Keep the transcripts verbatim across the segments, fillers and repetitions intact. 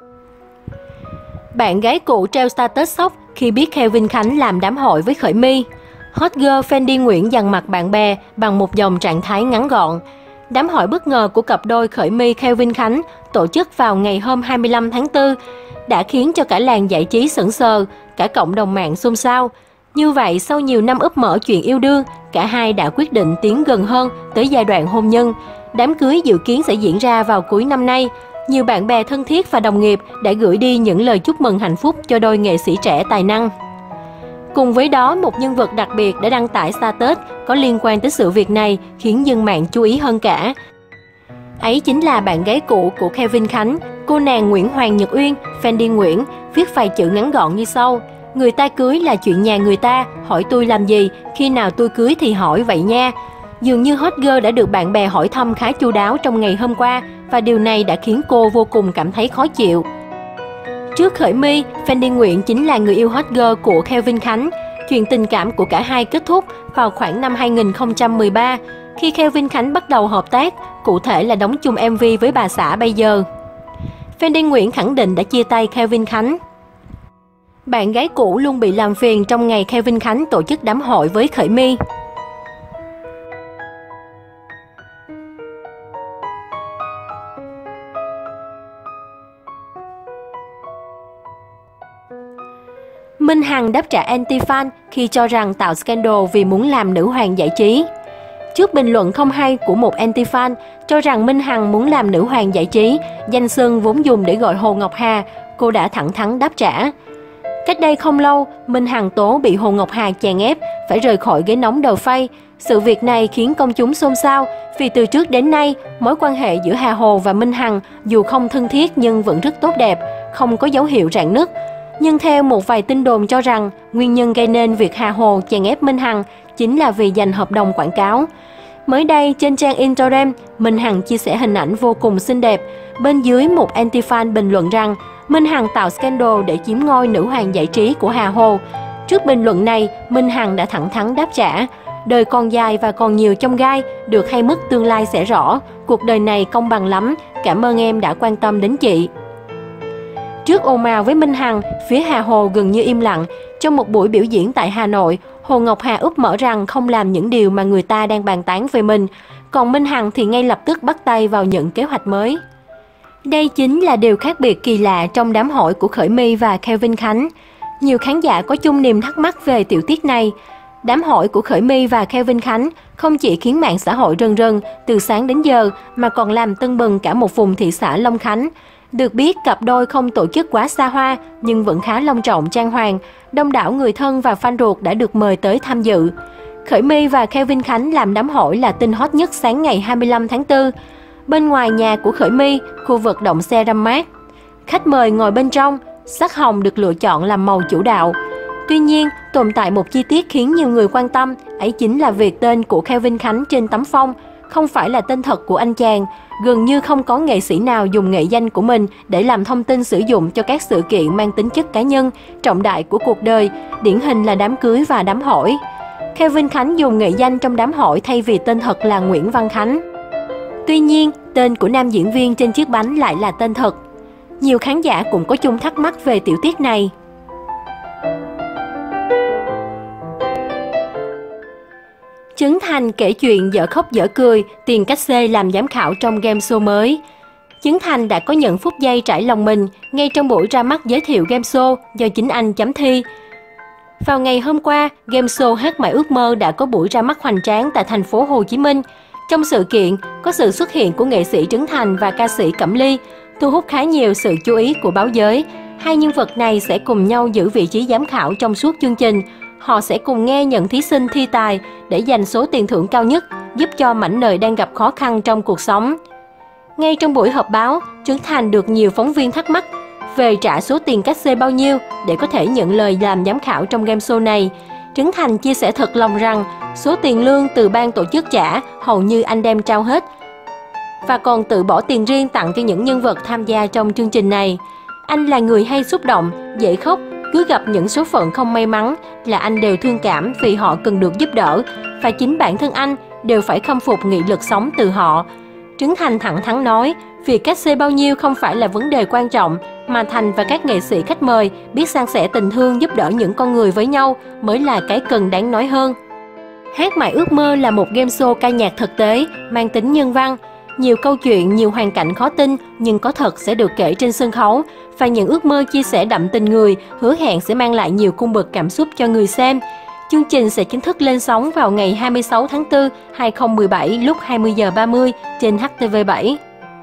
Bạn gái cũ treo status sốc khi biết Kevin Khánh làm đám hội với Khởi My. Hot girl Fendi Nguyễn dằn mặt bạn bè bằng một dòng trạng thái ngắn gọn. Đám hỏi bất ngờ của cặp đôi Khởi My Kevin Khánh tổ chức vào ngày hôm hai mươi lăm tháng tư đã khiến cho cả làng giải trí sững sờ, cả cộng đồng mạng xôn xao. Như vậy, sau nhiều năm úp mở chuyện yêu đương, cả hai đã quyết định tiến gần hơn tới giai đoạn hôn nhân. Đám cưới dự kiến sẽ diễn ra vào cuối năm nay. Nhiều bạn bè thân thiết và đồng nghiệp đã gửi đi những lời chúc mừng hạnh phúc cho đôi nghệ sĩ trẻ tài năng. Cùng với đó, một nhân vật đặc biệt đã đăng tải status có liên quan tới sự việc này khiến dân mạng chú ý hơn cả. Ấy chính là bạn gái cũ của Kevin Khánh, cô nàng Nguyễn Hoàng Nhật Uyên, Fendi Nguyễn, viết vài chữ ngắn gọn như sau: "Người ta cưới là chuyện nhà người ta, hỏi tôi làm gì, khi nào tôi cưới thì hỏi vậy nha." Dường như hot girl đã được bạn bè hỏi thăm khá chu đáo trong ngày hôm qua và điều này đã khiến cô vô cùng cảm thấy khó chịu. Trước Khởi My, Fendi Nguyễn chính là người yêu hot girl của Kevin Khánh. Chuyện tình cảm của cả hai kết thúc vào khoảng năm hai nghìn không trăm mười ba, khi Kevin Khánh bắt đầu hợp tác, cụ thể là đóng chung em vê với bà xã bây giờ. Fendi Nguyễn khẳng định đã chia tay Kevin Khánh. Bạn gái cũ luôn bị làm phiền trong ngày Kevin Khánh tổ chức đám hội với Khởi My. Minh Hằng đáp trả anti-fan khi cho rằng tạo scandal vì muốn làm nữ hoàng giải trí. Trước bình luận không hay của một anti-fan cho rằng Minh Hằng muốn làm nữ hoàng giải trí, danh xưng vốn dùng để gọi Hồ Ngọc Hà, cô đã thẳng thắn đáp trả. Cách đây không lâu, Minh Hằng tố bị Hồ Ngọc Hà chèn ép phải rời khỏi ghế nóng đầu phay. Sự việc này khiến công chúng xôn xao vì từ trước đến nay, mối quan hệ giữa Hà Hồ và Minh Hằng dù không thân thiết nhưng vẫn rất tốt đẹp, không có dấu hiệu rạn nứt. Nhưng theo một vài tin đồn cho rằng, nguyên nhân gây nên việc Hà Hồ chèn ép Minh Hằng chính là vì giành hợp đồng quảng cáo. Mới đây, trên trang Instagram, Minh Hằng chia sẻ hình ảnh vô cùng xinh đẹp. Bên dưới, một anti-fan bình luận rằng Minh Hằng tạo scandal để chiếm ngôi nữ hoàng giải trí của Hà Hồ. Trước bình luận này, Minh Hằng đã thẳng thắn đáp trả: "Đời còn dài và còn nhiều chông gai, được hay mất tương lai sẽ rõ. Cuộc đời này công bằng lắm, cảm ơn em đã quan tâm đến chị." Trước ồn ào với Minh Hằng, phía Hà Hồ gần như im lặng. Trong một buổi biểu diễn tại Hà Nội, Hồ Ngọc Hà úp mở rằng không làm những điều mà người ta đang bàn tán về mình. Còn Minh Hằng thì ngay lập tức bắt tay vào những kế hoạch mới. Đây chính là điều khác biệt kỳ lạ trong đám hỏi của Khởi My và Kevin Khánh. Nhiều khán giả có chung niềm thắc mắc về tiểu tiết này. Đám hỏi của Khởi My và Kevin Khánh không chỉ khiến mạng xã hội rần rần từ sáng đến giờ mà còn làm tưng bừng cả một vùng thị xã Long Khánh. Được biết, cặp đôi không tổ chức quá xa hoa nhưng vẫn khá long trọng trang hoàng. Đông đảo người thân và fan ruột đã được mời tới tham dự. Khởi My và Kevin Khánh làm đám hỏi là tin hot nhất sáng ngày hai mươi lăm tháng tư. Bên ngoài nhà của Khởi My, khu vực động xe răm mát. Khách mời ngồi bên trong, sắc hồng được lựa chọn làm màu chủ đạo. Tuy nhiên, tồn tại một chi tiết khiến nhiều người quan tâm, ấy chính là việc tên của Kevin Khánh trên tấm phông không phải là tên thật của anh chàng. Gần như không có nghệ sĩ nào dùng nghệ danh của mình để làm thông tin sử dụng cho các sự kiện mang tính chất cá nhân, trọng đại của cuộc đời, điển hình là đám cưới và đám hỏi. Kevin Khánh dùng nghệ danh trong đám hỏi thay vì tên thật là Nguyễn Văn Khánh. Tuy nhiên, tên của nam diễn viên trên chiếc bánh lại là tên thật. Nhiều khán giả cũng có chung thắc mắc về tiểu tiết này. Trấn Thành kể chuyện dở khóc dở cười, tiền cách xê làm giám khảo trong game show mới. Trấn Thành đã có những phút giây trải lòng mình ngay trong buổi ra mắt giới thiệu game show do chính anh chấm thi. Vào ngày hôm qua, game show Hát Mãi Ước Mơ đã có buổi ra mắt hoành tráng tại thành phố Hồ Chí Minh. Trong sự kiện, có sự xuất hiện của nghệ sĩ Trấn Thành và ca sĩ Cẩm Ly, thu hút khá nhiều sự chú ý của báo giới. Hai nhân vật này sẽ cùng nhau giữ vị trí giám khảo trong suốt chương trình. Họ sẽ cùng nghe những thí sinh thi tài để giành số tiền thưởng cao nhất, giúp cho mảnh đời đang gặp khó khăn trong cuộc sống. Ngay trong buổi họp báo, Trấn Thành được nhiều phóng viên thắc mắc về trả số tiền cách xê bao nhiêu để có thể nhận lời làm giám khảo trong game show này. Trấn Thành chia sẻ thật lòng rằng số tiền lương từ ban tổ chức trả hầu như anh đem trao hết và còn tự bỏ tiền riêng tặng cho những nhân vật tham gia trong chương trình này. Anh là người hay xúc động, dễ khóc, cứ gặp những số phận không may mắn là anh đều thương cảm vì họ cần được giúp đỡ và chính bản thân anh đều phải khâm phục nghị lực sống từ họ. Trấn Thành thẳng thắn nói, việc cách xê bao nhiêu không phải là vấn đề quan trọng mà Thành và các nghệ sĩ khách mời biết san sẻ tình thương giúp đỡ những con người với nhau mới là cái cần đáng nói hơn. Hát Mãi Ước Mơ là một game show ca nhạc thực tế, mang tính nhân văn. Nhiều câu chuyện, nhiều hoàn cảnh khó tin nhưng có thật sẽ được kể trên sân khấu và những ước mơ chia sẻ đậm tình người hứa hẹn sẽ mang lại nhiều cung bậc cảm xúc cho người xem. Chương trình sẽ chính thức lên sóng vào ngày hai mươi sáu tháng tư năm hai nghìn không trăm mười bảy lúc hai mươi giờ ba mươi trên H T V bảy.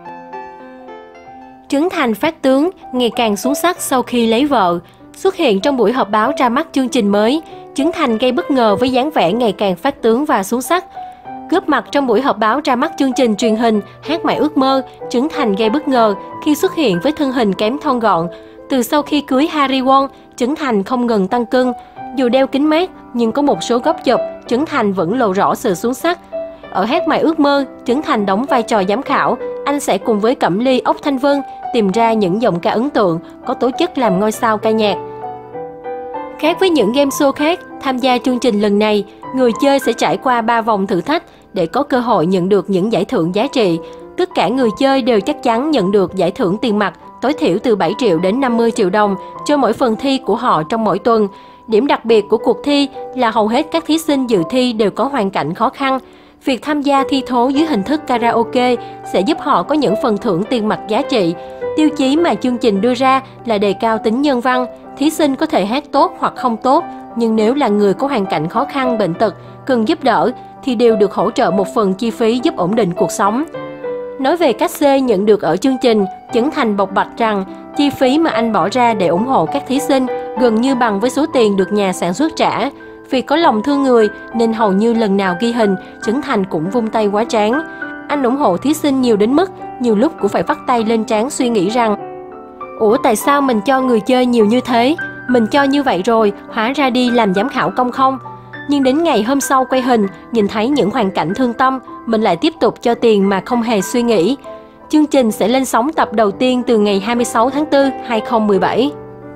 Trấn Thành phát tướng, ngày càng xuống sắc sau khi lấy vợ. Xuất hiện trong buổi họp báo ra mắt chương trình mới, Trấn Thành gây bất ngờ với dáng vẻ ngày càng phát tướng và xuống sắc. Góp mặt trong buổi họp báo ra mắt chương trình truyền hình Hát Mãi Ước Mơ, Trấn Thành gây bất ngờ khi xuất hiện với thân hình kém thon gọn. Từ sau khi cưới Harry Won, Trấn Thành không ngừng tăng cân. Dù đeo kính mát, nhưng có một số góc chụp, Trấn Thành vẫn lộ rõ sự xuống sắc. Ở Hát Mãi Ước Mơ, Trấn Thành đóng vai trò giám khảo. Anh sẽ cùng với Cẩm Ly, Ốc Thanh Vân tìm ra những giọng ca ấn tượng, có tố chất làm ngôi sao ca nhạc. Khác với những game show khác, tham gia chương trình lần này, người chơi sẽ trải qua ba vòng thử thách để có cơ hội nhận được những giải thưởng giá trị. Tất cả người chơi đều chắc chắn nhận được giải thưởng tiền mặt tối thiểu từ bảy triệu đến năm mươi triệu đồng cho mỗi phần thi của họ trong mỗi tuần. Điểm đặc biệt của cuộc thi là hầu hết các thí sinh dự thi đều có hoàn cảnh khó khăn. Việc tham gia thi thố dưới hình thức karaoke sẽ giúp họ có những phần thưởng tiền mặt giá trị. Tiêu chí mà chương trình đưa ra là đề cao tính nhân văn. Thí sinh có thể hát tốt hoặc không tốt, nhưng nếu là người có hoàn cảnh khó khăn, bệnh tật, cần giúp đỡ, thì đều được hỗ trợ một phần chi phí giúp ổn định cuộc sống. Nói về cách xê nhận được ở chương trình, Trấn Thành bộc bạch rằng chi phí mà anh bỏ ra để ủng hộ các thí sinh gần như bằng với số tiền được nhà sản xuất trả. Vì có lòng thương người nên hầu như lần nào ghi hình, Trấn Thành cũng vung tay quá trán. Anh ủng hộ thí sinh nhiều đến mức nhiều lúc cũng phải vắt tay lên trán suy nghĩ rằng ủa tại sao mình cho người chơi nhiều như thế? Mình cho như vậy rồi, hóa ra đi làm giám khảo công không? Nhưng đến ngày hôm sau quay hình, nhìn thấy những hoàn cảnh thương tâm, mình lại tiếp tục cho tiền mà không hề suy nghĩ. Chương trình sẽ lên sóng tập đầu tiên từ ngày hai mươi sáu tháng tư năm hai nghìn không trăm mười bảy.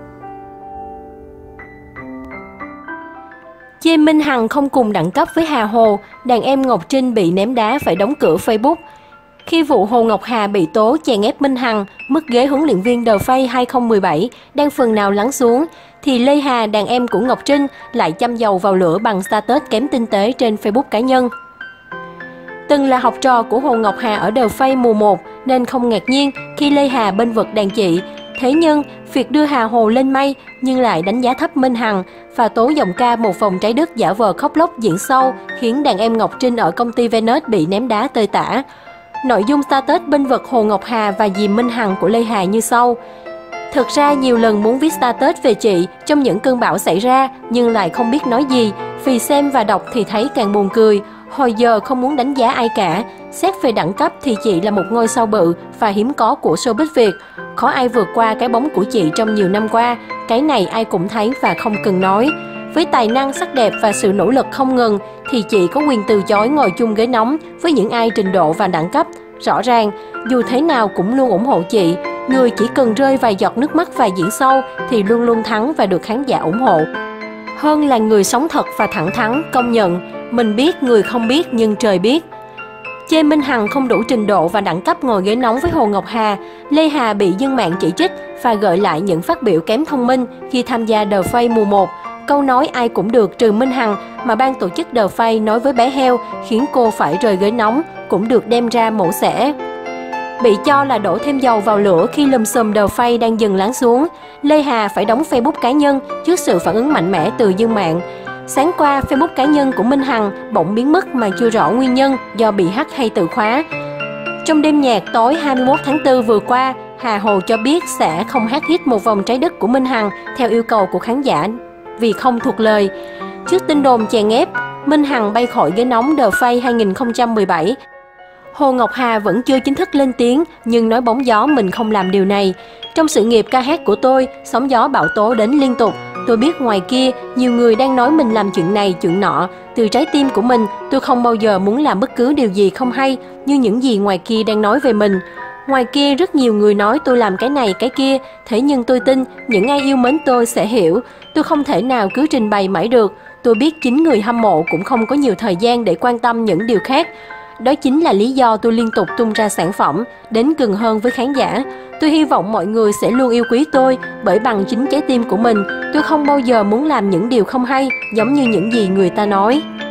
Chê Minh Hằng không cùng đẳng cấp với Hà Hồ, đàn em Ngọc Trinh bị ném đá phải đóng cửa Facebook. Khi vụ Hồ Ngọc Hà bị tố chèn ép Minh Hằng, mất ghế huấn luyện viên The Face hai không một bảy đang phần nào lắng xuống, thì Lê Hà, đàn em của Ngọc Trinh, lại châm dầu vào lửa bằng status kém tinh tế trên Facebook cá nhân. Từng là học trò của Hồ Ngọc Hà ở The Face mùa một nên không ngạc nhiên khi Lê Hà bênh vực đàn chị. Thế nhưng, việc đưa Hà Hồ lên mây nhưng lại đánh giá thấp Minh Hằng và tố giọng ca Một Vòng Trái Đất giả vờ khóc lóc diễn sâu khiến đàn em Ngọc Trinh ở công ty Venus bị ném đá tơi tả. Nội dung status bênh vực Hồ Ngọc Hà và dì Minh Hằng của Lê Hà như sau. Thực ra nhiều lần muốn viết status về chị trong những cơn bão xảy ra nhưng lại không biết nói gì, vì xem và đọc thì thấy càng buồn cười. Hồi giờ không muốn đánh giá ai cả. Xét về đẳng cấp thì chị là một ngôi sao bự và hiếm có của showbiz Việt. Khó ai vượt qua cái bóng của chị trong nhiều năm qua. Cái này ai cũng thấy và không cần nói. Với tài năng, sắc đẹp và sự nỗ lực không ngừng thì chị có quyền từ chối ngồi chung ghế nóng với những ai trình độ và đẳng cấp. Rõ ràng, dù thế nào cũng luôn ủng hộ chị. Người chỉ cần rơi vài giọt nước mắt và diễn sâu thì luôn luôn thắng và được khán giả ủng hộ. Hơn là người sống thật và thẳng thắn, công nhận. Mình biết người không biết nhưng trời biết. Chê Minh Hằng không đủ trình độ và đẳng cấp ngồi ghế nóng với Hồ Ngọc Hà, Lê Hà bị dân mạng chỉ trích và gợi lại những phát biểu kém thông minh khi tham gia The Face mùa một. Câu nói ai cũng được trừ Minh Hằng mà ban tổ chức The Face nói với bé heo khiến cô phải rời ghế nóng cũng được đem ra mổ xẻ. Bị cho là đổ thêm dầu vào lửa khi lùm xùm The Face đang dần lắng xuống, Lê Hà phải đóng Facebook cá nhân trước sự phản ứng mạnh mẽ từ dân mạng. Sáng qua, Facebook cá nhân của Minh Hằng bỗng biến mất mà chưa rõ nguyên nhân do bị hack hay tự khóa. Trong đêm nhạc tối hai mươi mốt tháng tư vừa qua, Hà Hồ cho biết sẽ không hát hit Một Vòng Trái Đất của Minh Hằng theo yêu cầu của khán giả vì không thuộc lời. Trước tin đồn chèn ép, Minh Hằng bay khỏi ghế nóng The Face hai không một bảy. Hồ Ngọc Hà vẫn chưa chính thức lên tiếng nhưng nói bóng gió mình không làm điều này. Trong sự nghiệp ca hát của tôi, sóng gió bão tố đến liên tục. Tôi biết ngoài kia, nhiều người đang nói mình làm chuyện này, chuyện nọ. Từ trái tim của mình, tôi không bao giờ muốn làm bất cứ điều gì không hay như những gì ngoài kia đang nói về mình. Ngoài kia rất nhiều người nói tôi làm cái này, cái kia. Thế nhưng tôi tin, những ai yêu mến tôi sẽ hiểu. Tôi không thể nào cứ trình bày mãi được. Tôi biết chính người hâm mộ cũng không có nhiều thời gian để quan tâm những điều khác. Đó chính là lý do tôi liên tục tung ra sản phẩm, đến gần hơn với khán giả. Tôi hy vọng mọi người sẽ luôn yêu quý tôi, bởi bằng chính trái tim của mình, tôi không bao giờ muốn làm những điều không hay, giống như những gì người ta nói.